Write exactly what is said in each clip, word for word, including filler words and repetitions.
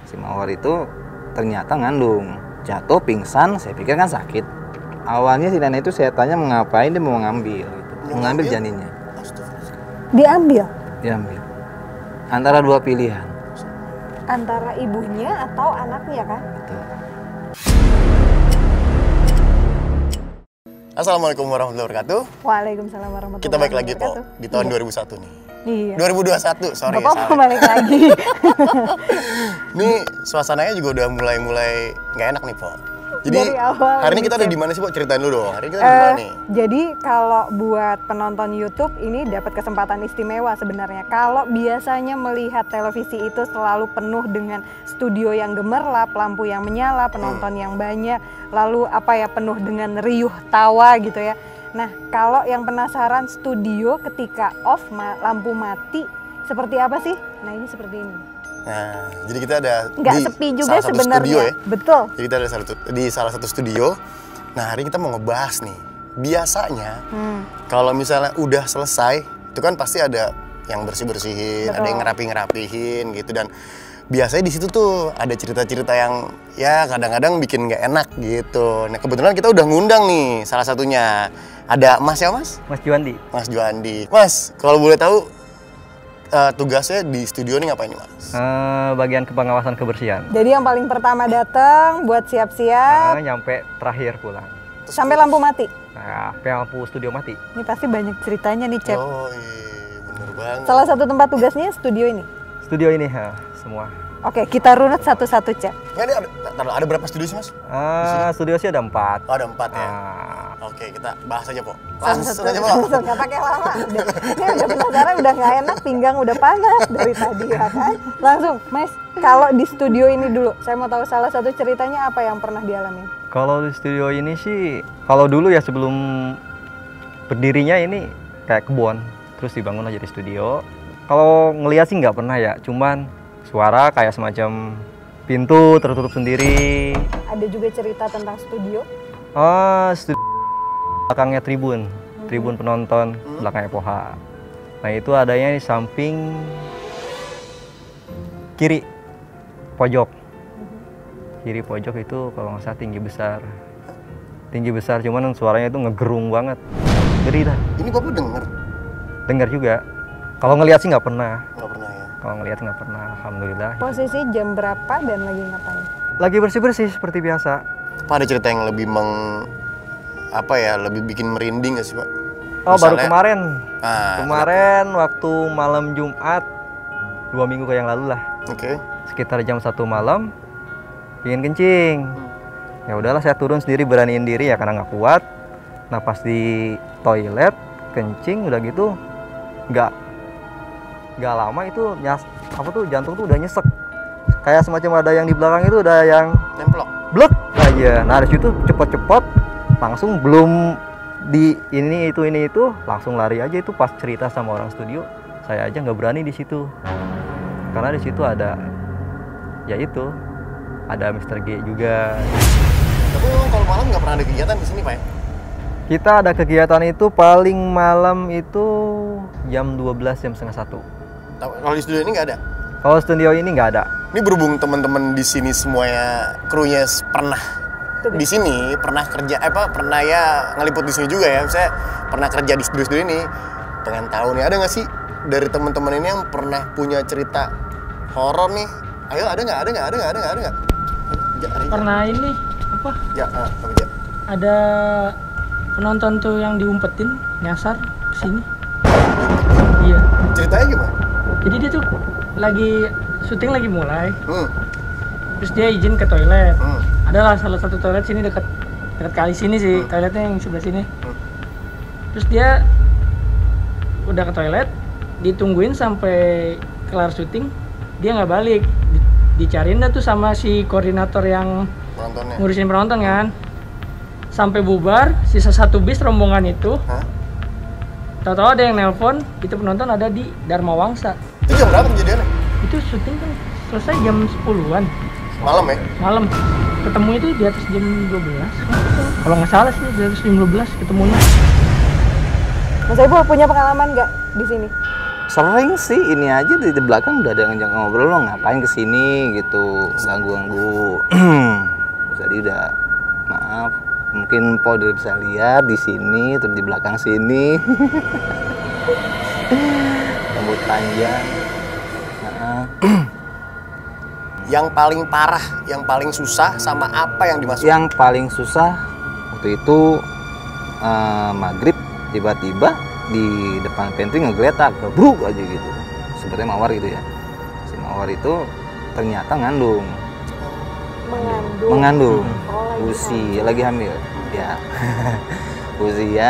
Si Mawar itu ternyata ngandung. Jatuh, pingsan, saya pikir kan sakit. Awalnya si nenek itu saya tanya mengapain, dia mau ngambil. Gitu. Mau ngambil janinnya. Diambil? Diambil. Antara dua pilihan. Antara ibunya atau anaknya kan? Betul. Assalamualaikum warahmatullahi wabarakatuh. Waalaikumsalam warahmatullahi wabarakatuh. Kita balik lagi, Po, di tahun dua ribu satu nih. Iya. dua ribu dua puluh satu, sorry Bapak ya, mau balik lagi. Nih, suasananya juga udah mulai-mulai nggak enak nih, Po. Jadi, Dari awal hari ini kita gitu. ada di mana sih, Po? Ceritain dulu dong. Hari ini kita Eh, di mana nih? Jadi kalau buat penonton YouTube ini dapat kesempatan istimewa sebenarnya. Kalau biasanya melihat televisi itu selalu penuh dengan studio yang gemerlap, lampu yang menyala, penonton Hmm. yang banyak, lalu apa ya penuh dengan riuh tawa gitu ya. Nah, kalau yang penasaran studio ketika off ma- lampu mati seperti apa sih? Nah, ini seperti ini. Nah, jadi kita ada Nggak di sepi juga salah satu sebenarnya. studio ya. Betul. Jadi kita ada satu, di salah satu studio. Nah, hari ini kita mau ngebahas nih. Biasanya Hmm. kalau misalnya udah selesai, itu kan pasti ada yang bersih-bersihin, ada Betul. yang ngerapi-ngerapihin gitu, dan biasanya di situ tuh ada cerita-cerita yang ya kadang-kadang bikin nggak enak gitu. Nah, kebetulan kita udah ngundang nih salah satunya. Ada Mas ya, Mas? Mas Juandi. Mas Juandi. Mas, kalau boleh tahu eh, tugasnya di studio nih ngapain nih, Mas? Eh, bagian pengawasan kebersihan. Jadi yang paling pertama datang buat siap-siap Eh, nyampe terakhir pulang. sampai lampu mati. Nah, sampai lampu studio mati. Ini pasti banyak ceritanya nih, Cep. Oh, iya, bener banget. Salah satu tempat tugasnya studio ini. Studio ini ha, semua. Oke, kita runut satu-satu, Cep. Nggak, ini ada, taruh, ada berapa studio sih, Mas? Eh, studio sih ada empat. Oh, ada empat ya. Ah, Oke, kita bahas aja, Po. Satu-satu, Langsung aja, Po. langsung, nggak pakai lama. Udah, ini udah penasaran, udah nggak enak, pinggang udah panas dari tadi ya kan. Langsung, Mas, kalau di studio ini dulu, saya mau tahu salah satu ceritanya apa yang pernah dialami. kalau di studio ini sih, kalau dulu ya sebelum berdirinya ini kayak kebun, terus dibangun aja di studio. Kalau ngeliat sih nggak pernah ya, cuman suara kayak semacam pintu tertutup sendiri. Ada juga cerita tentang studio. Oh, studio belakangnya tribun, tribun penonton, belakangnya Poha. Nah itu adanya di samping kiri pojok. Kiri pojok itu kalau nggak salah tinggi besar, tinggi besar, cuman suaranya itu ngegerung banget. Gede dah. Ini Bapak denger? Dengar juga. Kalau ngelihat sih nggak pernah. Nggak pernah ya? Kalau ngelihat nggak pernah, alhamdulillah. Posisi jam berapa dan lagi ngapain? Lagi bersih-bersih seperti biasa. Pak, ada cerita yang lebih meng... apa ya, lebih bikin merinding nggak sih, Pak? Oh baru Misalnya- kemarin, Ah, kemarin waktu malam Jumat dua minggu ke yang lalu lah. Oke. Sekitar jam satu malam pingin kencing. Ya udahlah saya turun sendiri, beraniin diri ya karena nggak kuat. Nah pas di toilet kencing udah gitu nggak nggak lama itu nyas apa tuh jantung tuh udah nyesek, kayak semacam ada yang di belakang itu udah yang Nemplok. blek aja. Nah dari situ cepet-cepet langsung, belum di ini itu ini itu langsung lari aja. Itu pas cerita sama orang studio, saya aja nggak berani di situ karena di situ ada ya itu ada mister G juga. Tapi memang kalau malam nggak pernah ada kegiatan di sini, Pak ya? Kita ada kegiatan itu paling malam itu jam dua belas, jam setengah satu. Tapi kalau di studio ini nggak ada? Kalau studio ini nggak ada. Ini berhubung teman-teman di sini semuanya krunya s- pernah di sini, pernah kerja eh, apa pernah ya ngeliput di sini juga ya. Saya pernah kerja di studio-studio ini. Pengen tahu nih, ada nggak sih dari teman-teman ini yang pernah punya cerita horor nih? Ayo, ada nggak? Ada nggak? Ada nggak? Ada nggak? Ada nggak? Ja, Ari, Pernah ini apa Ja, ah, apa, Ja? ada penonton tuh yang diumpetin nyasar ke sini. Iya. Ceritanya gimana? Jadi dia tuh lagi syuting lagi mulai, Hmm, terus dia izin ke toilet. hmm, Adalah salah satu toilet sini dekat dekat kali sini sih, Hmm. toiletnya yang sebelah sini. Hmm. Terus dia udah ke toilet, ditungguin sampai kelar syuting, dia nggak balik. Di- Dicariin dah tuh sama si koordinator yang penontonnya. ngurusin penonton kan. Sampai bubar, sisa satu bis rombongan itu. Hah? Tahu-tahu ada yang nelpon, itu penonton ada di Dharma Wangsa. Itu jam berapa kejadiannya? Itu syuting kan selesai jam sepuluhan Malam ya? malam. Ketemu itu di atas jam dua belas. Kalau nggak salah sih di atas jam dua belas ketemunya. Mas Saiful punya pengalaman nggak di sini? Sering sih, ini aja di, di belakang udah ada ngajak ngobrol, lo ngapain kesini gitu, ganggu-ganggu. Terus tadi udah maaf, mungkin Po udah bisa lihat di sini, terus di belakang sini. Rambut panjang. Nah, Yang paling parah, yang paling susah sama apa yang dimasukin? yang paling susah waktu itu eh, maghrib tiba-tiba di depan pantry ngegeletak, bruk aja gitu. Sepertinya mawar gitu ya. Si mawar itu ternyata ngandung, Mengandung. mengandung Oh, lagi usia lagi hamil, ya. Usia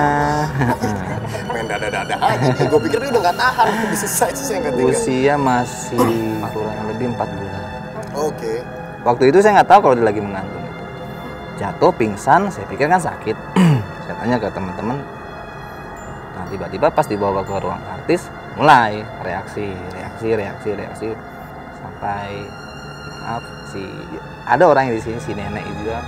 Main dada-dada aja. Gue pikir dia udah nggak tahan, bisa selesai sih yang ketiga. usia masih kurang lebih empat bulan. Oke. Waktu itu saya nggak tahu kalau dia lagi mengandung. Jatuh, pingsan, saya pikir kan sakit. Saya tanya ke teman-teman. Nah, tiba-tiba pas dibawa ke ruang artis, mulai reaksi, reaksi, reaksi, reaksi, sampai maaf si ada orang yang di sini, si nenek juga.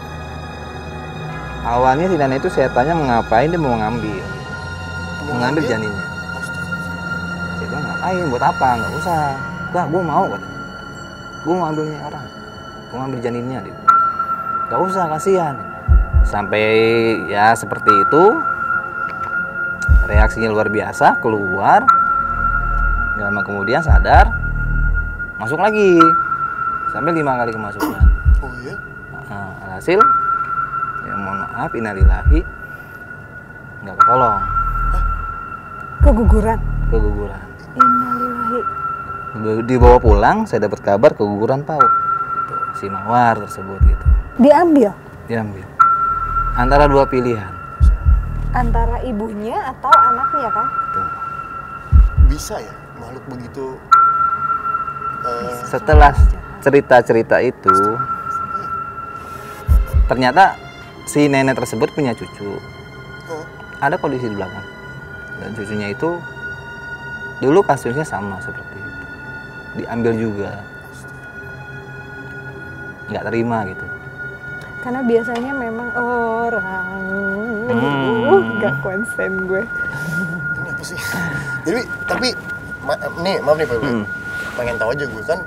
Awalnya si nenek itu saya tanya mau ngapain, dia mau ngambil, mau ngambil janinnya. Saya bilang ngapain, buat apa? Nggak usah. Enggak, gue mau kata. Gue mau ambilnya orang, gue ngambil janinnya. Dia bilang, nggak usah, kasihan. Sampai ya seperti itu, reaksinya luar biasa, keluar. Nggak lama kemudian sadar, masuk lagi, sampai lima kali kemasukan. Oh iya? Nah, alhasil, ya mohon maaf, innalillahi, nggak ketolong, Keguguran. keguguran. Innalillahi. Dibawa pulang, saya dapat kabar keguguran Pak. Gitu, si mawar tersebut gitu. Diambil Diambil. Antara dua pilihan. antara ibunya atau anaknya kan? Tuh. Bisa ya makhluk begitu. eh, Setelah cerita-cerita itu, ternyata si nenek tersebut punya cucu. oh, Ada kondisi di belakang. Dan cucunya itu dulu kasusnya sama seperti itu. Diambil juga. Nggak terima gitu. Karena biasanya memang orang Hmm. nggak konsen gue. Ini apa sih? Jadi tapi ma- nih maaf nih Pak, Ibu. Hmm. Pengen tahu aja gue kan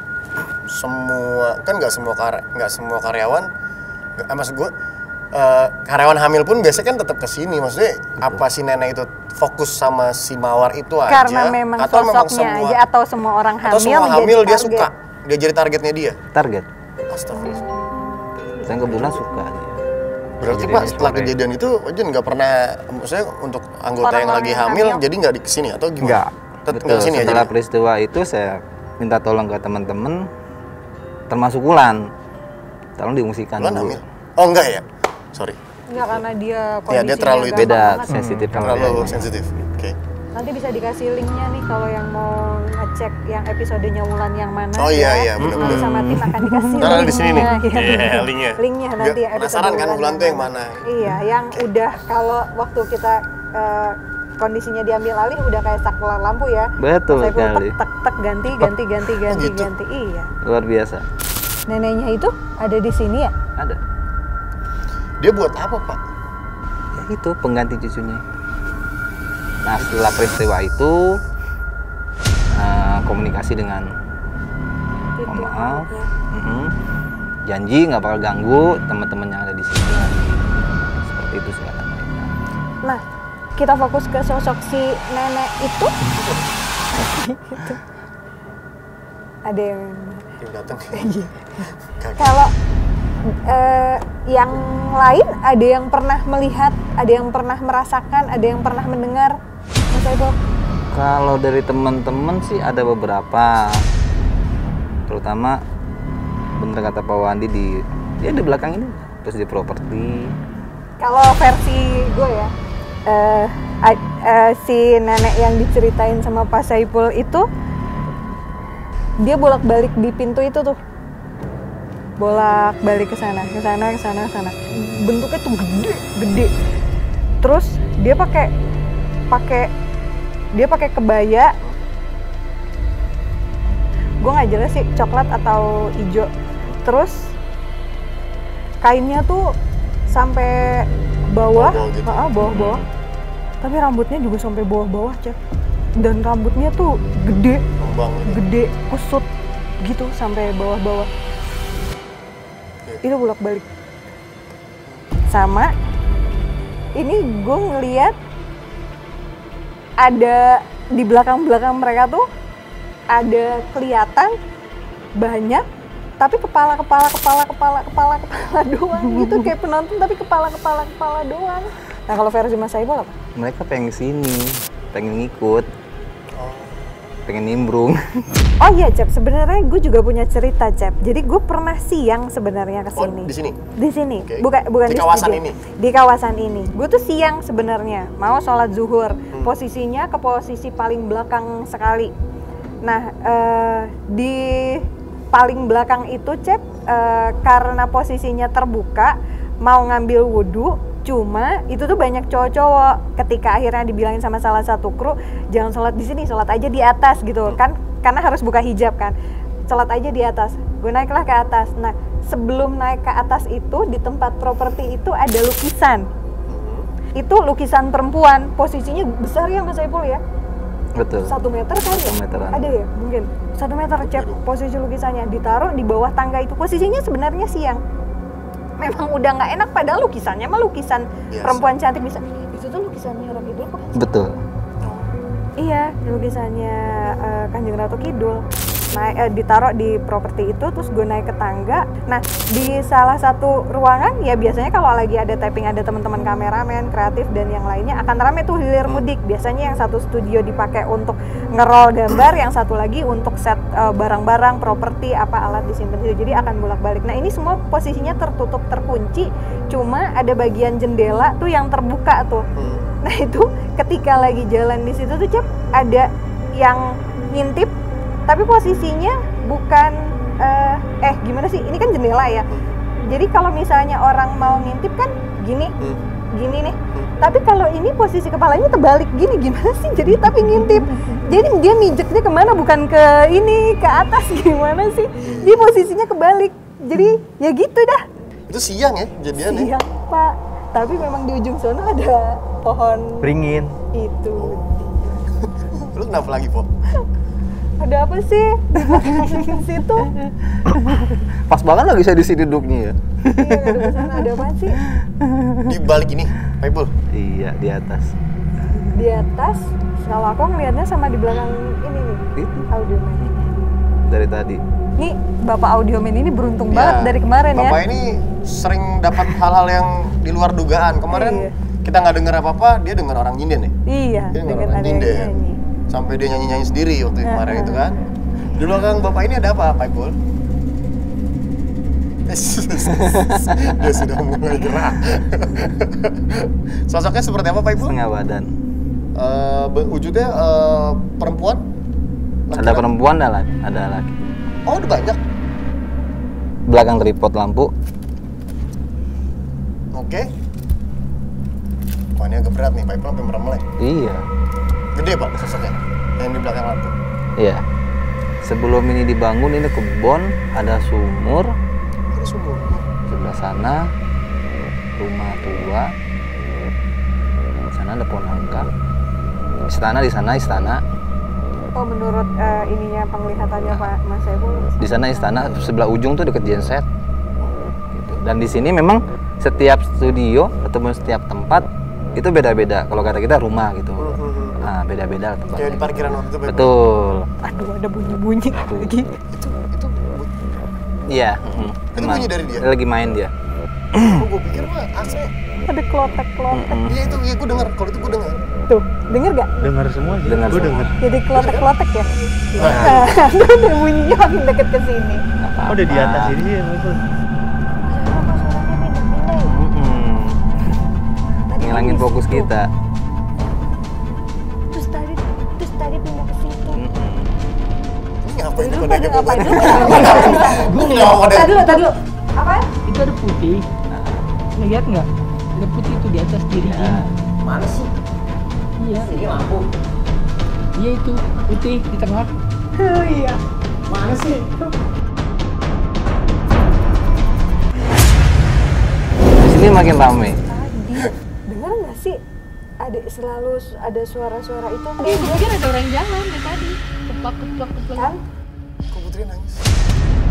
semua kan nggak semua karya nggak semua karyawan nggak- eh, maksud gue eh, karyawan hamil pun biasanya kan tetap kesini. Maksudnya apa si nenek itu fokus sama si mawar itu aja? Karena memang atau memang sosoknya semua, aja atau semua orang hamil atau semua menjadi hamil dia target. suka dia jadi targetnya dia? Target. Astagfirullah. Dan kebetulan suka dia. Berarti Jadi Pak ini setelah sore. kejadian itu Ojen nggak pernah, maksudnya untuk anggota yang Orang-orang lagi yang hamil, hamil. jadi nggak di kesini atau gimana? Enggak. Tet- Betul. nggak kesini aja. Setelah peristiwa itu saya minta tolong ke teman-teman, termasuk Wulan. Tolong diungsikan Bulan dulu. hamil? Oh enggak ya? Sorry. Enggak, karena dia Ya, kondisinya dia terlalu itu. gampang Beda, banget. sensitif sama Terlalu dia. sensitif. Oke. Nanti bisa dikasih linknya nih kalau yang mau ngecek yang episodenya Wulan yang mana. Oh iya, ya. iya, benar-benar. Nanti sama tim akan dikasih. Ntar ada di sini nih. linknya. Iya, Iya, benar. linknya. Linknya nanti Biar episode penasaran kan Wulan tuh yang mana. Iya, yang udah kalau waktu kita eh, kondisinya diambil alih udah kayak saklar lampu ya. Betul Saya pun sekali. tek tek tek ganti ganti ganti ganti gitu? ganti. Iya. Luar biasa. Neneknya itu ada di sini ya? Ada. Dia buat apa Pak? Ya itu pengganti cucunya. Nah setelah peristiwa itu eh, komunikasi dengan Gitu. mohon maaf, Ya. mm-mm. janji nggak bakal ganggu teman-teman yang ada di sini lagi. Seperti itu sih kata mereka. Nah, kita fokus ke sosok si nenek itu. Gitu. Ada yang Yang datang. Iya. Kaget. kalau eh, yang lain ada yang pernah melihat, ada yang pernah merasakan, ada yang pernah mendengar, Mas Saiful? Kalau dari teman-teman sih ada beberapa, terutama bener kata Pak Wandi di ya di belakang ini, terus di properti. Kalau versi gue ya, eh, a- eh, si nenek yang diceritain sama Pak Saiful itu, dia bolak-balik di pintu itu tuh, bolak-balik ke sana, ke sana, ke sana, ke sana. Bentuknya tuh gede, gede. Terus dia pakai, pakai, dia pakai kebaya. Gue nggak jelas sih coklat atau hijau. Terus kainnya tuh sampai bawah, Bawah-bawah gitu. ah, bawah-bawah. Tapi rambutnya juga sampai bawah-bawah, Cak. dan rambutnya tuh gede, Kembang gitu. gede, kusut gitu sampai bawah-bawah. Itu bolak-balik. Sama ini gue ngeliat ada di belakang-belakang mereka tuh ada kelihatan banyak tapi kepala kepala kepala kepala kepala kepala doang gitu, kayak penonton tapi kepala kepala kepala doang. Nah kalau versi Mas Saiful apa? Mereka pengen kesini, pengen ngikut, pengen nimbrung. Oh iya Cep, sebenarnya gue juga punya cerita Cep. Jadi gue pernah siang sebenarnya Oh, kesini. di sini? Di sini, Oke. bukan bukan Di di, kawasan studio. ini? Di kawasan ini. Gue tuh siang sebenarnya, mau sholat zuhur. Posisinya ke posisi paling belakang sekali. Nah eh, di paling belakang itu Cep, eh, karena posisinya terbuka, mau ngambil wudhu. Cuma itu tuh banyak cowok-cowok. Ketika akhirnya dibilangin sama salah satu kru, jangan sholat di sini, sholat aja di atas gitu kan, karena harus buka hijab kan. Sholat aja di atas. Gue naiklah ke atas. Nah sebelum naik ke atas itu di tempat properti itu ada lukisan. Itu lukisan perempuan, posisinya besar ya Mas Saiful ya? Betul. Satu meter kali ya? Satu meteran. Ada ya mungkin. Satu meter Cep, posisi lukisannya ditaruh di bawah tangga itu. Posisinya sebenarnya siang. Memang udah nggak enak, padahal lukisannya mah lukisan Biasa. perempuan cantik bisa. Itu tuh lukisannya Ratu Kidul kok? Betul. Iya, lukisannya uh, Kanjeng Ratu Kidul. Naik, eh, ditaruh di properti itu, terus gue naik ke tangga. Nah, di salah satu ruangan, ya biasanya kalau lagi ada taping, ada teman-teman kameramen, kreatif, dan yang lainnya akan rame tuh hilir mudik. Biasanya yang satu studio dipakai untuk ngerol gambar, yang satu lagi untuk set uh, barang-barang, properti, apa alat disimpan situ. Jadi akan bolak-balik. Nah, ini semua posisinya tertutup, terkunci. Cuma ada bagian jendela tuh yang terbuka tuh. Nah, itu ketika lagi jalan di situ tuh Cep, ada yang ngintip. Tapi posisinya bukan, uh, eh gimana sih, ini kan jendela ya. Jadi kalau misalnya orang mau ngintip kan gini, Hmm. gini nih. Tapi kalau ini posisi kepalanya terbalik gini, gimana sih? Jadi tapi ngintip. Jadi dia mijaknya kemana? Bukan ke ini, ke atas, gimana sih? Dia posisinya kebalik. Jadi ya gitu dah. Itu siang ya jadiannya? Siang Pak. Tapi memang di ujung sana ada pohon Beringin. itu. Lu kenapa lagi, Po? Ada apa sih di belakang situ? Pas banget lagi saya di sini duduknya ya. Iya, ada di sana ada apa sih? Di balik ini, Paipul. Iya, di atas. Di atas, kalau aku ngeliatnya sama di belakang ini nih, Itu audioman. dari tadi. Nih, Bapak audioman ini beruntung Ya, banget dari kemarin ya. Bapak ini sering dapat hal-hal yang di luar dugaan. Kemarin Iya. kita nggak dengar apa-apa, dia dengar orang nyinden ya. Iya, Dia dengar dengan orang ada yang nyinden. nyanyi. Sampai dia nyanyi-nyanyi sendiri waktu Heeh. kemarin itu kan. Di belakang Bapak ini ada apa, Paipul? Dia sudah mulai gerak. Sosoknya seperti apa, Paipul? Setengah badan. Eh, be- wujudnya eh, perempuan? Ada Laki-laki? perempuan, ada laki. Ada laki. Oh, ada banyak. Belakang tripod lampu. Oke. Wah, ini agak berat nih, Paipul sampai merem-melek. Iya. Gede, Pak, sosoknya. Yang di belakang lampu. Iya. Sebelum ini dibangun, ini kebun, ada sumur. Ada sumur. Sebelah sana rumah tua. Di sana ada pohon nangka. Istana di sana istana. Oh, menurut eh, ininya penglihatannya Pak Mas Saiful. Di sana istana, sebelah ujung tuh deket genset. Gitu. Dan di sini memang setiap studio ataupun setiap tempat itu beda-beda. Kalau kata kita rumah gitu. Nah, beda-beda tempatnya. Kayak di parkiran waktu itu, Paipul. Betul. Aduh, ada bunyi-bunyi lagi. Itu, itu, Iya. mm, Itu memang. bunyi dari dia? Dia lagi main dia. oh, gue pikir mah A C. Ada klotek-klotek. Mm-mm. Iya itu, iya gue denger. Kalau itu gue denger. Tuh, denger gak? Dengar semua sih. Dengar Gua semua. denger. Jadi klotek-klotek ya? Nah, Nah, ada bunyinya makin deket ke sini. Oh, udah di atas ini ya, betul. Mm-mm. Ngilangin fokus kita. Terus tadi, terus tadi pindah ke situ. Mm-mm. ini ngapain Dulu tuh pada ada ngapain gue? dulu? Gue nggak mau ada. Tadi dulu, tadi dulu. Apa? Itu ada putih. Lihat nggak? Ada putih itu di atas diri Ya. Mana sih? Iya. Ini lampu. Iya itu putih di tengah. Oh iya. Mana sih? Di sini makin rame. Tadi, dengar nggak sih? ada selalu su- ada suara-suara itu. Dia gue kira ada orang jalan dari tadi. Keplak keplak keplak. Kan? Kok Putri nangis?